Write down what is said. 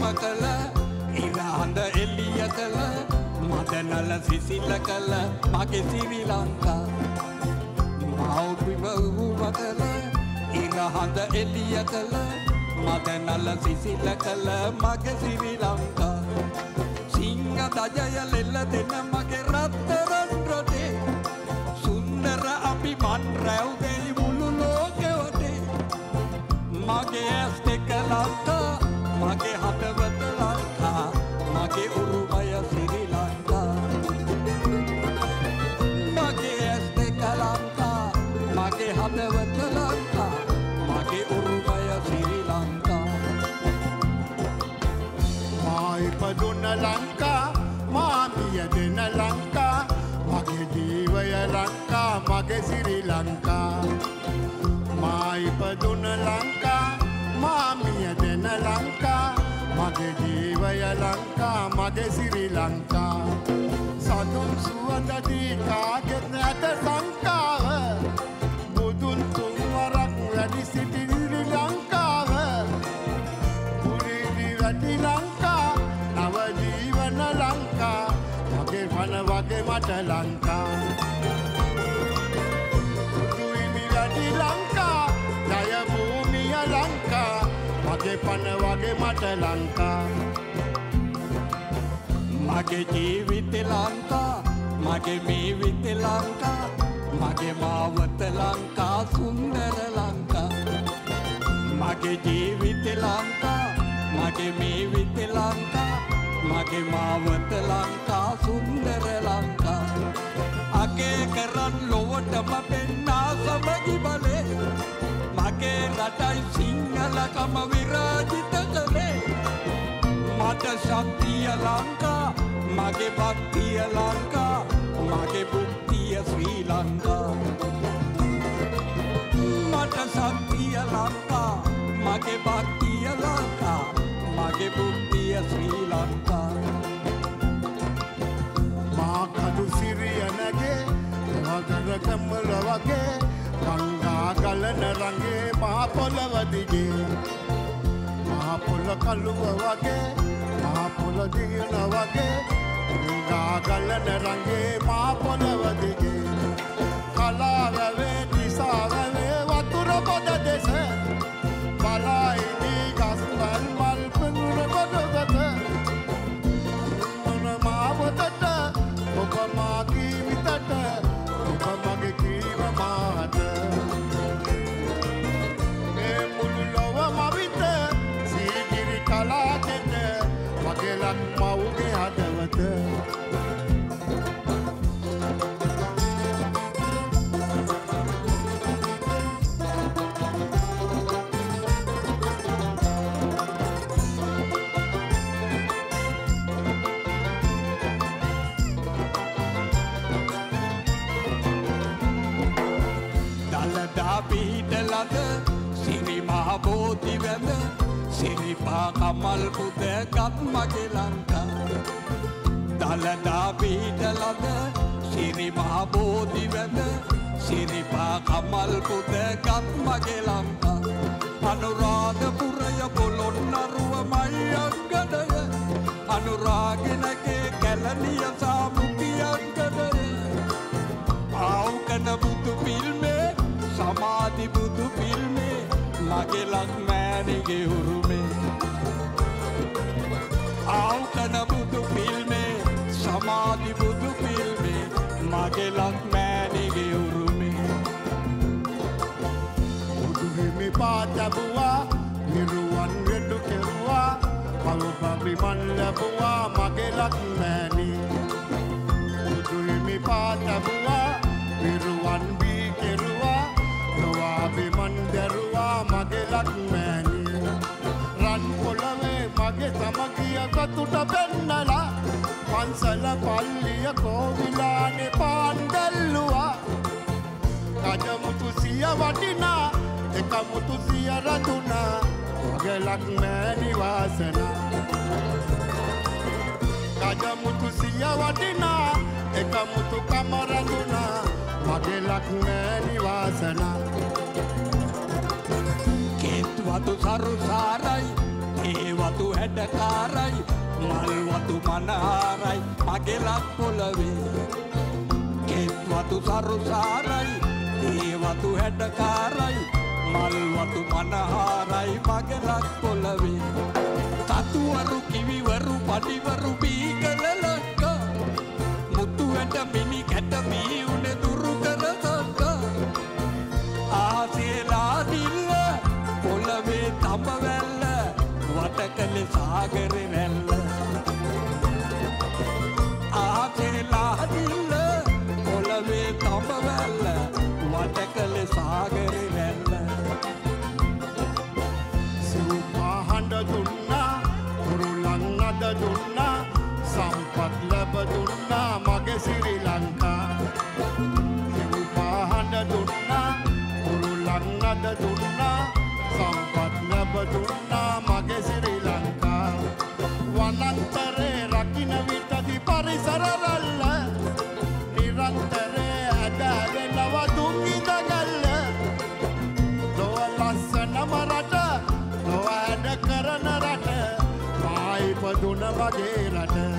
කළ ඉරහඳ එළිය කළ මදනල සිසිල කළ මගේ ශ්‍රී ලංකා මව්බිම උරුම කළ ඉරහඳ එළිය කළ මදනල සිසිල කළ මගේ ශ්‍රී ලංකා සිංහ දජය ලෙල්ල දෙන මගේ රත්තරන් රටේ සුන්දර අපි මන් රැව් දෙයි මුළු ලෝකෙ වටේ මගේ ඇස් දෙක ලංකා මගේ හදවත ලංකා මගේ උරුමය ශ්‍රී ලංකා මගේ ඇස් දෙක ලංකා මගේ හදවත ලංකා මගේ උරුමය ශ්‍රී ලංකා මා ඉපදුන ලංකා මා මිය දෙන ලංකා මගේ ජීවය ලංකා මගේ ශ්‍රී ලංකා මා ඉපදුන ලංකා මා මිය දෙන ලංකා මගේ ජීවය ලංකා මගේ ශ්‍රී ලංකා සතුන් සුවඳ දී කාගෙත් නැත සංකාව බුදුන් තුන්වරක් වැඩි සිටි ශ්‍රී ලංකාව පුරිදි වැඩි ලංකා නව ජීවන ලංකා මගේ වන වගේ මට ලංකා බුදුහිමි වැඩි ලංකා ජය භූමිය ලංකා මගේ පන වගේ මට ලංකා මගේ ජීවිත ලංකා මගේ මීවිත ලංකා මගේ මාවත ලංකා සුන්දර ලංකා මගේ ජීවිත ලංකා මගේ මීවිත ලංකා මගේ මාවත ලංකා සුන්දර ලංකා අගේ කරන් ලොවටම පෙන්නා සමගි බලේ මගේ රටයි සිංහලකම විරාජිත කළේ මට ශක්තිය ලංකා මගේ භක්තිය ලංකා මගේ බුද්ධිය ශ්‍රී ලංකා මට ශක්තිය ලංකා මගේ භක්තිය ලංකා මගේ බුද්ධිය ශ්‍රී ලංකා මා කඳු සිරිය නැගේ මගර කම්මල වගේ ගංගා ගලන රංගේ මහ පොළව දිගේ මහ පොළ කළුව වගේ මහ පොළ දිගන වගේ ගංගා ගලන රංගේ මහ පොළව දිගේ කලාවැවේ දිසාවැවේ වතුර පොද දෙස බලයිනි ගස්වල් මල් පෙනුන පොදගත මොන මාවතට ඔබ මාගේ විතට ඔබ මගේ කීව මාට මේ මුළු ලොව මවිත සීගිරි කලාකෙට මගේ ලක් මව්ගේ හදවත පිහිටලද සිරි මහ බෝධි වැඳ සිරිපා කමල් පුද ගත් මගේ ලංකා දලදා පිහිටලද සිරි මහ බෝධි වැඳ සිරිපා කමල් පුද ගත් මගේ ලංකා අනුරාධපුරය පොළොන්නරුව මයි අංගනය අනුරාගනගේ කැලණිය සාමුති අංගනය ආවුකන බුදු පිල්මේ සමාධි බුදු පිල්මේ මගේ ලක්මෑණිගේ උරුමේ ආවුකන බුදු පිල්මේ සමාධි බුදු පිල්මේ මගේ ලක්මෑණිගේ උරුමේ බුදුහිමි පාතබුවා නිරුවන් වෙඩු කෙරුවා පවුපබි මන් ලැබුවා මගේ ලක්මෑණි බුදුහිමි පාතබුවා නිරුවන් බී කෙරුවා නොවාබි මන් දැරුවා මගේ ලක්මෑණි රන් පොළවේ මගේ සමගිය සතුට පෙන්නලා පන්සල පල්ලිය කෝවිලානේ පාන් දැල්ලුවා කජමුතු සිය වටිනා එකමුතු සිය රතුනා මගේ ලක්මෑණි වාසනා කජමුතු සිය වටිනා එකමුතු කම රඳුනා මගේ ලක්මෑණි වාසනා කේතුවතු සරුසාරයි ඒ වතු හැඩකාරයි මල් වතු මනහාරයි මගේ ලක් පොළවේ කෙත් වතු සරුසාරයි ඒ වතු හැඩකාරයි මල් වතු මනහාරයි මගේ ලක් පොළවේ තතුවරු කිවිවරු පඩිවරු බීකල ලක්කා මුතු ඇට මිනි කැට මී උන දුරු කර සක්කා ආසේලා දිල්ල පොළවේ තඹ වැල්ල වටකල සාගර වැල්ල ආසේලා දිල්ල පොළවේ තඹ වැල්ල වටකල සාගර වැල්ල සිව්පහඬ දුන්නා කුරුලන් අද දුන්නා සම්පත් ලැබ දුන්නා මගේ ශ්‍රී ලංකා සිව්පහඬ දුන්නා කුරුලන් අද දුන්නා සම්පත් ලැබ දුන්නා මගේ ශ්‍රී ලංකා වනාන්තරේ රකින්න විටදී පරිසර රැල්ල නිරන්තරේ ඇදගෙන දුකිත ගල්ල දොව ලස්සනම රට දොව ඇද කරන රට මායිපදුන වගේ රට